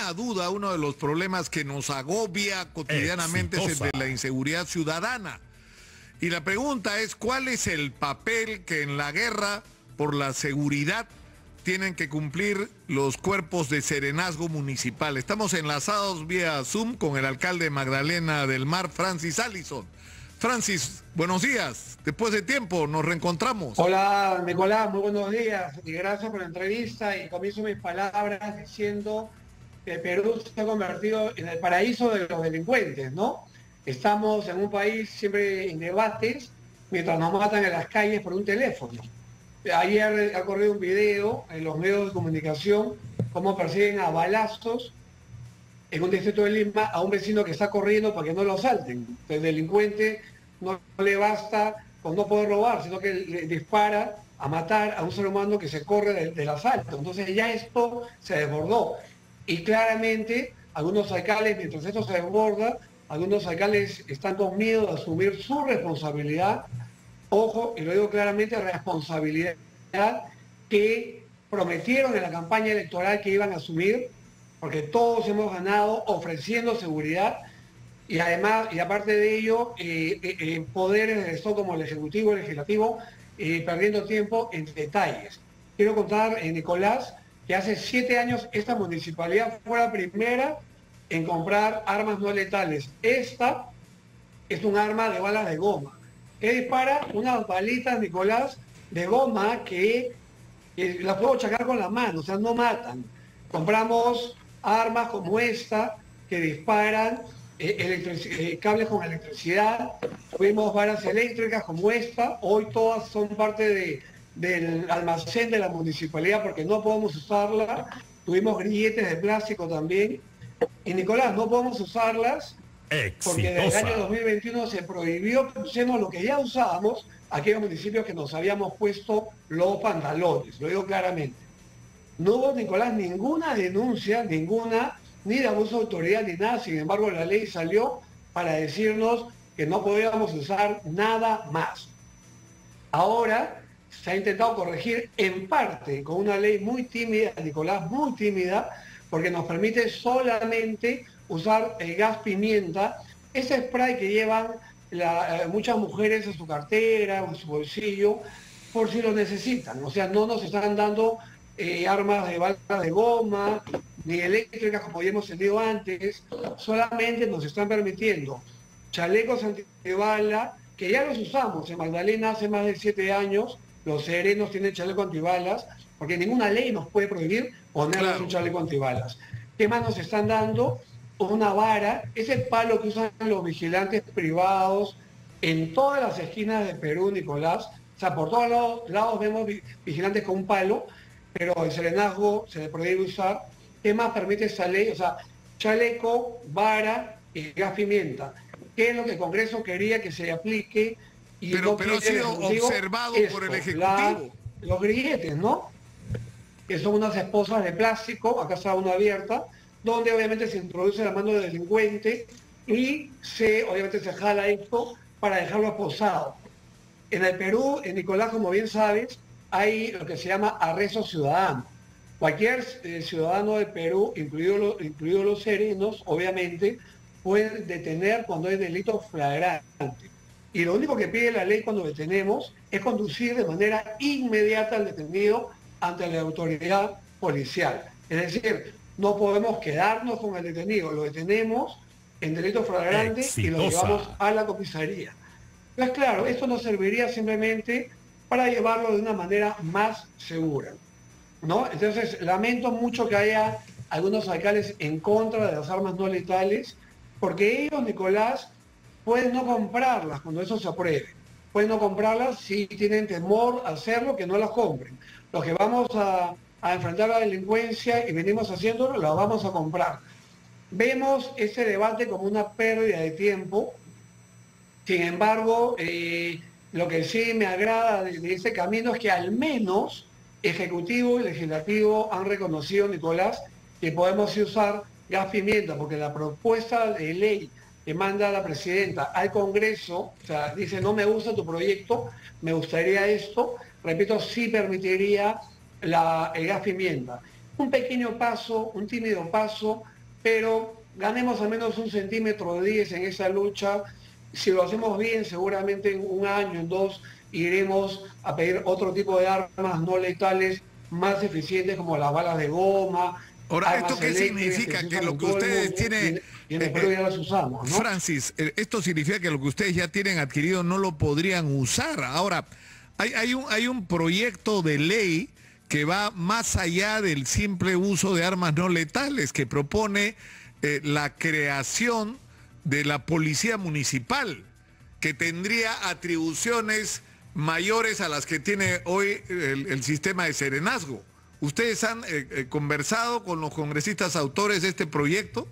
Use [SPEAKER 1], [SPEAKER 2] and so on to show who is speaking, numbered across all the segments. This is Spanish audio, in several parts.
[SPEAKER 1] ninguna duda, uno de los problemas que nos agobia cotidianamente es el de la inseguridad ciudadana. Y la pregunta es, ¿cuál es el papel que en la guerra por la seguridad tienen que cumplir los cuerpos de serenazgo municipal? Estamos enlazados vía Zoom con el alcalde Magdalena del Mar, Francis Allison. Francis, buenos días. Después de tiempo nos reencontramos.
[SPEAKER 2] Hola, Nicolás, muy buenos días y gracias por la entrevista. Y comienzo mis palabras diciendo que el Perú se ha convertido en el paraíso de los delincuentes, ¿no? Estamos en un país siempre en debates mientras nos matan en las calles por un teléfono. Ayer ha corrido un video en los medios de comunicación cómo persiguen a balazos en un distrito de Lima a un vecino que está corriendo para que no lo asalten. El delincuente no le basta con no poder robar, sino que le dispara a matar a un ser humano que se corre del asalto. Entonces ya esto se desbordó. Y claramente algunos alcaldes, mientras esto se desborda, algunos alcaldes están con miedo de asumir su responsabilidad. Ojo, y lo digo claramente, responsabilidad que prometieron en la campaña electoral que iban a asumir, porque todos hemos ganado ofreciendo seguridad y además, y aparte de ello, poderes del Estado como el Ejecutivo, el Legislativo, perdiendo tiempo en detalles. Quiero contar, Nicolás, que hace 7 años esta municipalidad fue la primera en comprar armas no letales. Esta es un arma de balas de goma, que dispara unas balitas, Nicolás, de goma que las puedo chacar con la mano, o sea, no matan. Compramos armas como esta que disparan cables con electricidad, tuvimos varas eléctricas como esta, hoy todas son parte del almacén de la municipalidad porque no podemos usarla, tuvimos grilletes de plástico también, y Nicolás, no podemos usarlas porque desde el año 2021 se prohibió que usemos lo que ya usábamos aquellos municipios que nos habíamos puesto los pantalones, lo digo claramente. No hubo, Nicolás, ninguna denuncia, ni de abuso de autoridad ni nada, sin embargo la ley salió para decirnos que no podíamos usar nada más. Ahora se ha intentado corregir en parte con una ley muy tímida, Nicolás, muy tímida, porque nos permite solamente usar el gas pimienta, ese spray que llevan muchas mujeres en su cartera o en su bolsillo, por si lo necesitan. O sea, no nos están dando armas de balas de goma, ni eléctricas como habíamos tenido antes, solamente nos están permitiendo chalecos antibala, que ya los usamos en Magdalena hace más de 7 años, los serenos tienen chaleco antibalas, porque ninguna ley nos puede prohibir ponerles un chaleco antibalas. ¿Qué más nos están dando? Una vara, ese palo que usan los vigilantes privados en todas las esquinas de Perú, Nicolás, o sea, por todos lados vemos vigilantes con un palo, pero el serenazgo se le prohíbe usar. ¿Qué más permite esa ley? O sea, chaleco, vara y gas pimienta. ¿Qué es lo que el Congreso quería que se aplique? Y
[SPEAKER 1] pero ha sido observado por el Ejecutivo.
[SPEAKER 2] Los grilletes, ¿no? Que son unas esposas de plástico, acá está una abierta, donde obviamente se introduce la mano del delincuente y obviamente se jala esto para dejarlo posado. En el Perú, en Nicolás, como bien sabes, hay lo que se llama arresto ciudadano. Cualquier ciudadano del Perú, incluidos los serenos, obviamente, pueden detener cuando hay delito flagrante. Y lo único que pide la ley cuando detenemos es conducir de manera inmediata al detenido ante la autoridad policial. Es decir, no podemos quedarnos con el detenido, lo detenemos en delito flagrante y lo llevamos a la comisaría. Pues claro, esto nos serviría simplemente para llevarlo de una manera más segura, ¿no? Entonces, lamento mucho que haya algunos alcaldes en contra de las armas no letales, porque ellos, Nicolás, pueden no comprarlas cuando eso se apruebe. Pueden no comprarlas si tienen temor a hacerlo, que no las compren. Los que vamos a enfrentar la delincuencia y venimos haciéndolo, las vamos a comprar. Vemos ese debate como una pérdida de tiempo. Sin embargo, lo que sí me agrada de ese camino es que al menos Ejecutivo y Legislativo han reconocido, Nicolás, que podemos usar gas pimienta, porque la propuesta de ley que manda la presidenta al Congreso, o sea, dice, no me gusta tu proyecto, me gustaría esto, repito, sí permitiría el gas pimienta. Un pequeño paso, un tímido paso pero ganemos al menos 1,10 cm en esa lucha. Si lo hacemos bien, seguramente en 1 año, en 2, iremos a pedir otro tipo de armas no letales más eficientes, como las balas de goma.
[SPEAKER 1] Ahora, ¿esto qué significa? Que lo que ustedes tienen...
[SPEAKER 2] Y en el Perú ya las usamos, ¿no?
[SPEAKER 1] Francis, esto significa que lo que ustedes ya tienen adquirido no lo podrían usar. Ahora, hay un proyecto de ley que va más allá del simple uso de armas no letales, que propone la creación de la policía municipal, que tendría atribuciones mayores a las que tiene hoy el sistema de serenazgo. ¿Ustedes han conversado con los congresistas autores de este proyecto?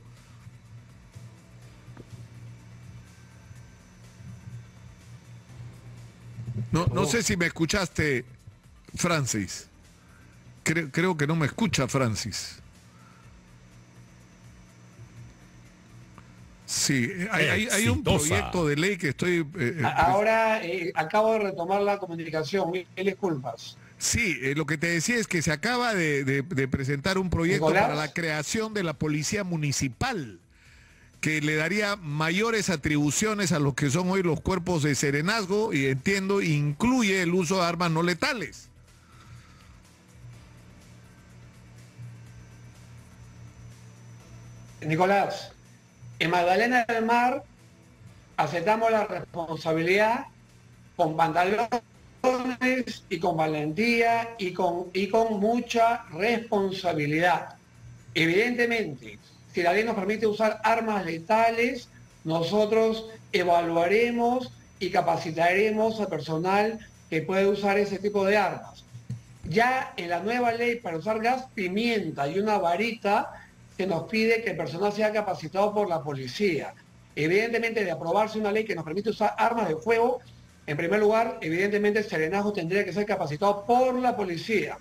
[SPEAKER 1] No sé si me escuchaste, Francis. Creo que no me escucha, Francis. Sí, hay un proyecto de ley que estoy...
[SPEAKER 2] Ahora acabo de retomar la comunicación, mil disculpas.
[SPEAKER 1] Sí, lo que te decía es que se acaba de presentar un proyecto para la creación de la policía municipal, que le daría mayores atribuciones a lo que son hoy los cuerpos de serenazgo, y entiendo, incluye el uso de armas no letales.
[SPEAKER 2] Nicolás, en Magdalena del Mar aceptamos la responsabilidad con pantalones y con valentía y con mucha responsabilidad. Evidentemente, si la ley nos permite usar armas letales, nosotros evaluaremos y capacitaremos al personal que puede usar ese tipo de armas. Ya en la nueva ley para usar gas pimienta y una varita, se nos pide que el personal sea capacitado por la policía. Evidentemente, de aprobarse una ley que nos permite usar armas de fuego, en primer lugar, evidentemente el serenazgo tendría que ser capacitado por la policía.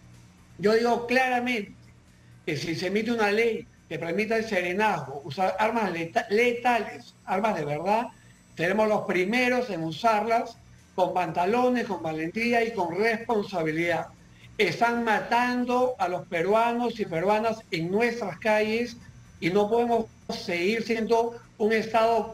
[SPEAKER 2] Yo digo claramente que si se emite una ley que permita el serenazgo, usar armas letales, armas de verdad, seremos los primeros en usarlas con pantalones, con valentía y con responsabilidad. Están matando a los peruanos y peruanas en nuestras calles y no podemos seguir siendo un Estado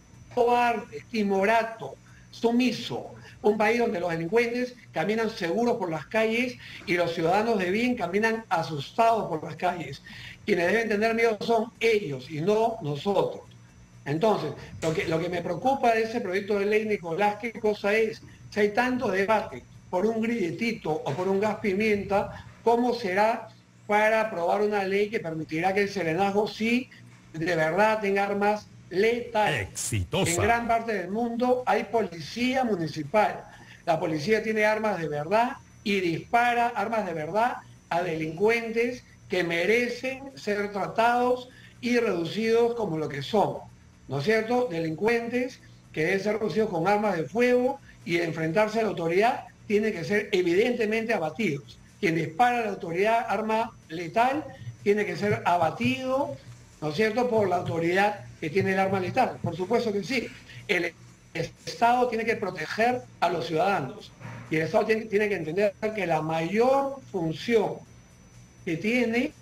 [SPEAKER 2] cobarde, timorato, sumiso, un país donde los delincuentes caminan seguros por las calles y los ciudadanos de bien caminan asustados por las calles. Quienes deben tener miedo son ellos y no nosotros. Entonces, lo que me preocupa de ese proyecto de ley, Nicolás, ¿qué cosa es? Si hay tanto debate por un grilletito o por un gas pimienta, ¿cómo será para aprobar una ley que permitirá que el serenazgo sí de verdad tenga armas letales?
[SPEAKER 3] Exitosa.
[SPEAKER 2] En gran parte del mundo hay policía municipal. La policía tiene armas de verdad y dispara armas de verdad a delincuentes que merecen ser tratados y reducidos como lo que son, ¿no es cierto? Delincuentes que deben ser reducidos con armas de fuego y de enfrentarse a la autoridad tienen que ser evidentemente abatidos. Quien dispara a la autoridad arma letal tiene que ser abatido, ¿no es cierto?, por la autoridad que tiene el arma letal. Por supuesto que sí. El Estado tiene que proteger a los ciudadanos y el Estado tiene que entender que la mayor función que tiene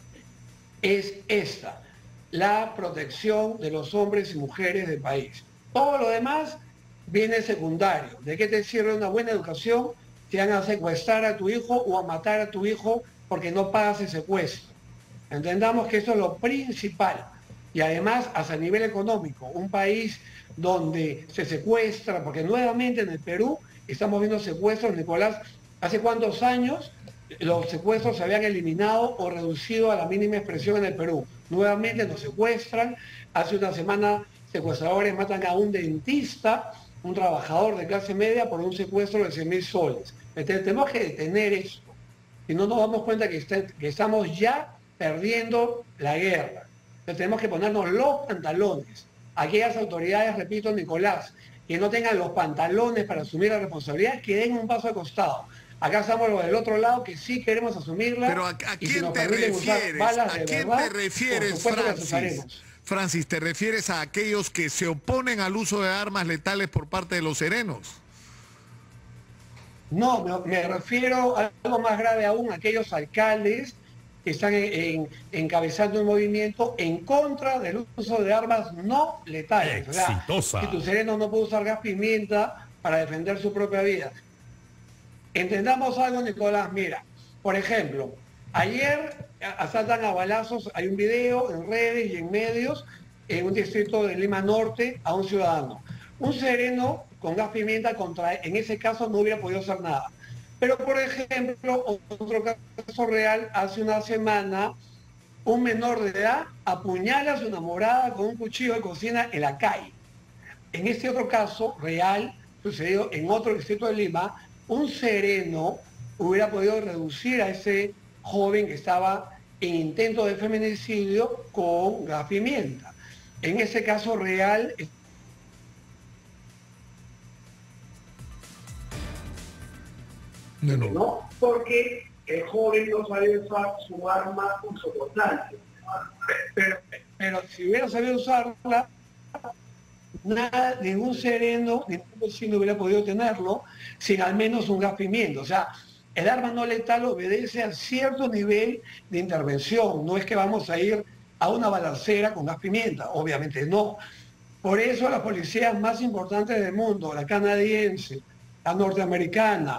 [SPEAKER 2] es esta, la protección de los hombres y mujeres del país. Todo lo demás viene secundario. ¿De qué te sirve una buena educación si van a secuestrar a tu hijo o a matar a tu hijo porque no pagas el secuestro? Entendamos que eso es lo principal. Y además, hasta el nivel económico, un país donde se secuestra, porque nuevamente en el Perú estamos viendo secuestros, Nicolás, ¿hace cuántos años los secuestros se habían eliminado o reducido a la mínima expresión en el Perú? Nuevamente nos secuestran. Hace una semana secuestradores matan a un dentista, un trabajador de clase media, por un secuestro de 100.000 soles. Entonces, tenemos que detener esto. Si no nos damos cuenta que estamos ya perdiendo la guerra. Entonces, tenemos que ponernos los pantalones. Aquellas autoridades, repito, Nicolás, que no tengan los pantalones para asumir la responsabilidad, que den un paso al costado. Acá estamos los del otro lado que sí queremos asumirla.
[SPEAKER 1] Pero ¿a quién te refieres? ¿A quién te refieres, Francis? Francis, ¿te refieres a aquellos que se oponen al uso de armas letales por parte de los serenos?
[SPEAKER 2] No, me refiero a algo más grave aún, a aquellos alcaldes están encabezando un movimiento en contra del uso de armas no letales.
[SPEAKER 3] Exitosa.
[SPEAKER 2] O sea, si tu sereno no puede usar gas pimienta para defender su propia vida. Entendamos algo, Nicolás, mira, por ejemplo, ayer asaltan a balazos, hay un video en redes y en medios, en un distrito de Lima Norte, a un ciudadano. Un sereno con gas pimienta en ese caso no hubiera podido hacer nada. Pero, por ejemplo, otro caso real, hace una semana, un menor de edad apuñala a su enamorada con un cuchillo de cocina en la calle. En este otro caso real, sucedido en otro distrito de Lima, un sereno hubiera podido reducir a ese joven que estaba en intento de feminicidio con gas pimienta. En ese caso real... ¿no? Porque el joven no sabía usar su arma punzocortante. Pero si hubiera sabido usarla, ningún sereno, ningún vecino hubiera podido tenerlo sin al menos un gas pimienta. O sea, el arma no letal obedece a cierto nivel de intervención. No es que vamos a ir a una balacera con gas pimienta, obviamente no. Por eso las policías más importantes del mundo, la canadiense, la norteamericana,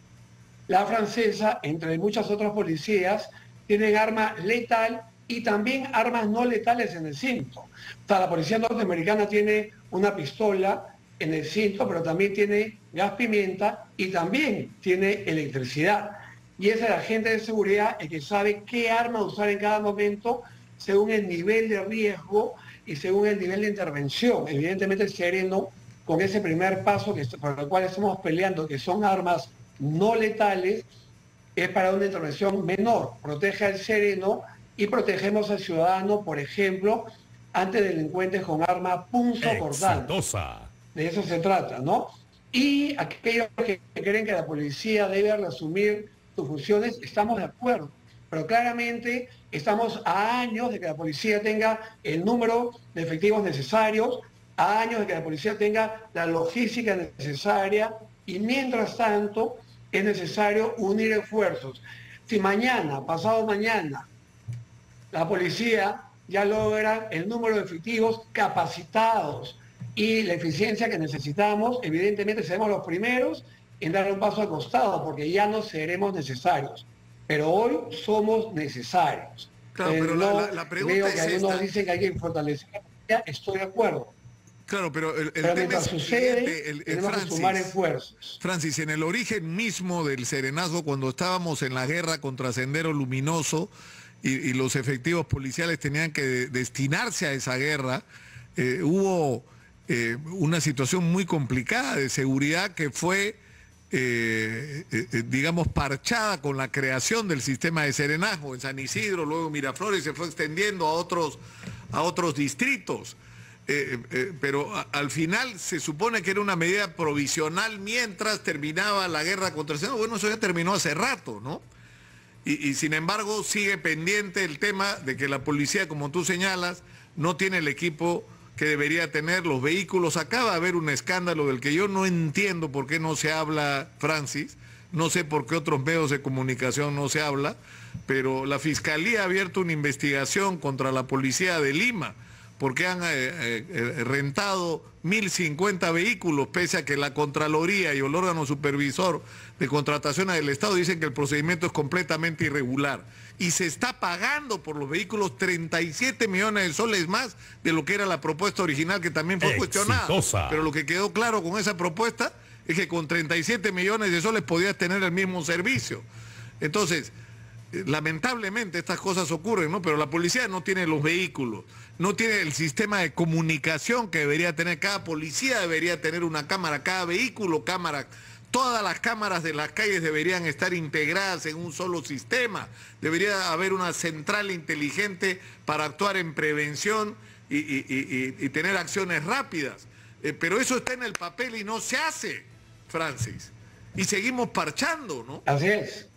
[SPEAKER 2] la francesa, entre muchas otras policías, tienen arma letal y también armas no letales en el cinto. O sea, la policía norteamericana tiene una pistola en el cinto, pero también tiene gas pimienta y también tiene electricidad. Y es el agente de seguridad el que sabe qué arma usar en cada momento según el nivel de riesgo y según el nivel de intervención. Evidentemente el sereno, con ese primer paso por el cual estamos peleando, que son armas no letales, es para una intervención menor. Protege al sereno y protegemos al ciudadano, por ejemplo, ante delincuentes con arma punzocortante. De eso se trata, ¿no? Y aquellos que creen que la policía debe reasumir sus funciones, estamos de acuerdo. Pero claramente estamos a años de que la policía tenga el número de efectivos necesarios, a años de que la policía tenga la logística necesaria, y mientras tanto es necesario unir esfuerzos. Si mañana, pasado mañana, la policía ya logra el número de efectivos capacitados y la eficiencia que necesitamos, evidentemente seremos los primeros en dar un paso al costado, porque ya no seremos necesarios. Pero hoy somos necesarios.
[SPEAKER 1] Claro, pero la pregunta
[SPEAKER 2] veo
[SPEAKER 1] es
[SPEAKER 2] que algunos
[SPEAKER 1] esta.
[SPEAKER 2] dicen que hay que fortalecer la policía, estoy de acuerdo.
[SPEAKER 1] Claro, pero el
[SPEAKER 2] Pero
[SPEAKER 1] tema es
[SPEAKER 2] sucede, tenemos que sumar esfuerzos.
[SPEAKER 1] Francis, en el origen mismo del serenazgo, cuando estábamos en la guerra contra Sendero Luminoso y los efectivos policiales tenían que destinarse a esa guerra, hubo una situación muy complicada de seguridad que fue, digamos, parchada con la creación del sistema de serenazgo en San Isidro, luego Miraflores, se fue extendiendo a otros distritos. Pero al final se supone que era una medida provisional mientras terminaba la guerra contra el Senado. Bueno, eso ya terminó hace rato, ¿no? Y sin embargo sigue pendiente el tema de que la policía, como tú señalas, no tiene el equipo que debería tener, los vehículos. Acaba de haber un escándalo del que yo no entiendo por qué no se habla, Francis. No sé por qué otros medios de comunicación no se habla, pero la Fiscalía ha abierto una investigación contra la policía de Lima, porque han rentado 1.050 vehículos, pese a que la Contraloría y el órgano supervisor de contrataciones del Estado dicen que el procedimiento es completamente irregular. Y se está pagando por los vehículos 37 millones de soles más de lo que era la propuesta original, que también fue cuestionada. Pero lo que quedó claro con esa propuesta es que con 37 millones de soles podías tener el mismo servicio. Entonces, lamentablemente estas cosas ocurren, ¿no? Pero la policía no tiene los vehículos, no tiene el sistema de comunicación que debería tener. Cada policía debería tener una cámara, cada vehículo cámara. Todas las cámaras de las calles deberían estar integradas en un solo sistema. Debería haber una central inteligente para actuar en prevención y tener acciones rápidas. Pero eso está en el papel y no se hace, Francis. Y seguimos parchando, ¿no?
[SPEAKER 2] Así es.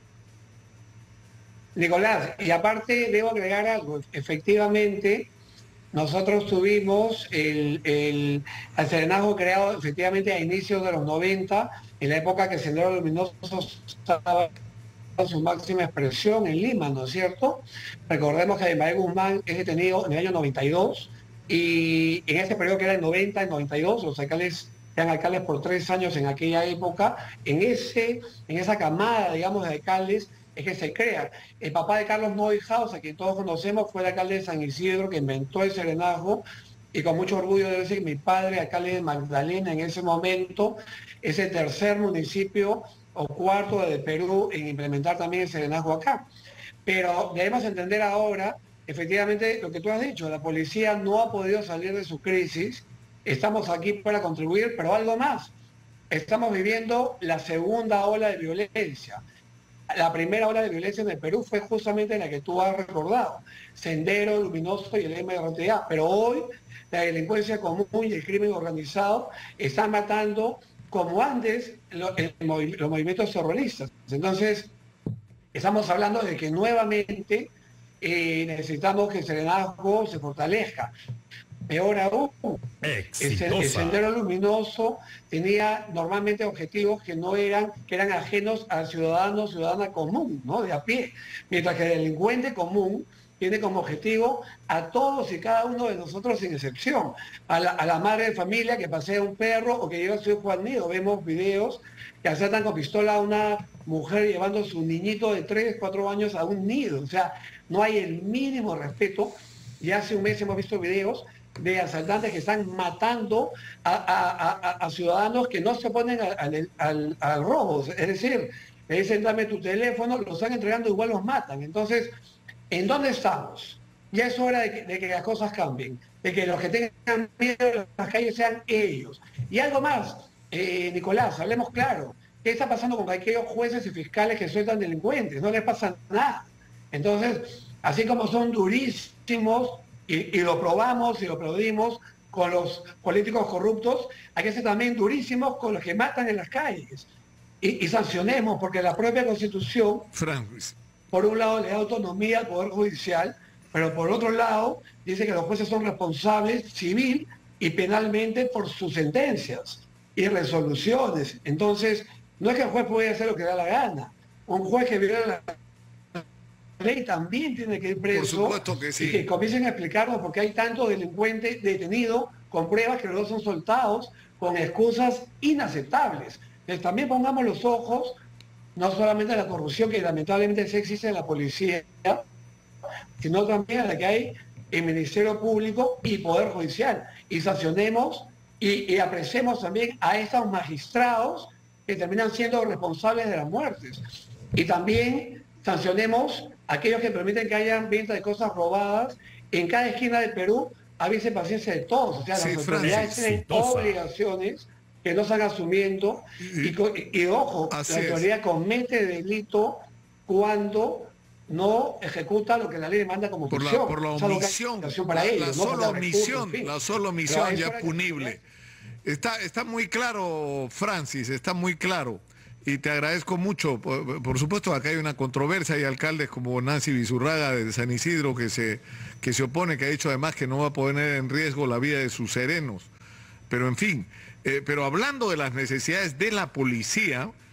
[SPEAKER 2] Nicolás, y aparte debo agregar algo. Efectivamente, nosotros tuvimos el serenazgo creado efectivamente a inicios de los 90, en la época que Sendero Luminoso estaba su máxima expresión en Lima, ¿no es cierto? Recordemos que Abimael Guzmán es detenido en el año 92 y en ese periodo que era el 90 y 92, los alcaldes eran alcaldes por 3 años en aquella época, en esa camada, digamos, de alcaldes es que se crea. El papá de Carlos Neuhaus, a quien todos conocemos, fue el alcalde de San Isidro que inventó el serenazgo, y con mucho orgullo debo decir que mi padre, alcalde de Magdalena en ese momento, es el tercer municipio o cuarto de Perú en implementar también el serenazgo acá. Pero debemos entender ahora, efectivamente, lo que tú has dicho, la policía no ha podido salir de su crisis, estamos aquí para contribuir, pero algo más, estamos viviendo la segunda ola de violencia. La primera ola de violencia en el Perú fue justamente la que tú has recordado, Sendero Luminoso y el MRTA, pero hoy la delincuencia común y el crimen organizado están matando como antes los movimientos terroristas. Entonces, estamos hablando de que nuevamente necesitamos que el serenazgo se fortalezca. Peor aún, el Sendero Luminoso tenía normalmente objetivos que eran ajenos al ciudadana común, ¿no? De a pie. Mientras que el delincuente común tiene como objetivo a todos y cada uno de nosotros sin excepción. A la madre de familia que pasea un perro o que lleva a su hijo al nido. Vemos videos que asaltan con pistola a una mujer llevando a su niñito de 3, 4 años a un nido. O sea, no hay el mínimo respeto. Ya hace un mes hemos visto videos de asaltantes que están matando a ciudadanos que no se oponen al robo. Es decir, le dicen dame tu teléfono, lo están entregando, igual los matan. Entonces, ¿en dónde estamos? Ya es hora de que las cosas cambien, de que los que tengan miedo en las calles sean ellos. Y algo más, Nicolás, hablemos claro. ¿Qué está pasando con aquellos jueces y fiscales que sueltan delincuentes? No les pasa nada. Entonces, así como son durísimos, y lo probamos y lo aplaudimos con los políticos corruptos, hay que ser también durísimos con los que matan en las calles. Y sancionemos, porque la propia Constitución, por un lado, le da autonomía al Poder Judicial, pero por otro lado, dice que los jueces son responsables civil y penalmente por sus sentencias y resoluciones. Entonces, no es que el juez pueda hacer lo que da la gana. Un juez que viola la ley también tiene que ir preso.
[SPEAKER 1] Por supuesto que sí.
[SPEAKER 2] Y que comiencen a explicarnos por qué hay tantos delincuentes detenidos con pruebas que luego son soltados con excusas inaceptables. Entonces también pongamos los ojos no solamente a la corrupción que lamentablemente sí existe en la policía, sino también a la que hay en Ministerio Público y Poder Judicial. Y sancionemos y apreciemos también a estos magistrados que terminan siendo responsables de las muertes. Y también sancionemos a aquellos que permiten que haya venta de cosas robadas. En cada esquina del Perú avisen paciencia de todos. O sea, las autoridades tienen obligaciones que no están asumiendo. Y ojo, la autoridad comete delito cuando no ejecuta lo que la ley demanda como omisión.
[SPEAKER 1] Por la omisión, la sola omisión ya es punible. Está muy claro, Francis, está muy claro. Y te agradezco mucho. Por supuesto, acá hay una controversia. Hay alcaldes como Nancy Bizurraga de San Isidro que se opone, que ha dicho además que no va a poner en riesgo la vida de sus serenos. Pero en fin, pero hablando de las necesidades de la policía,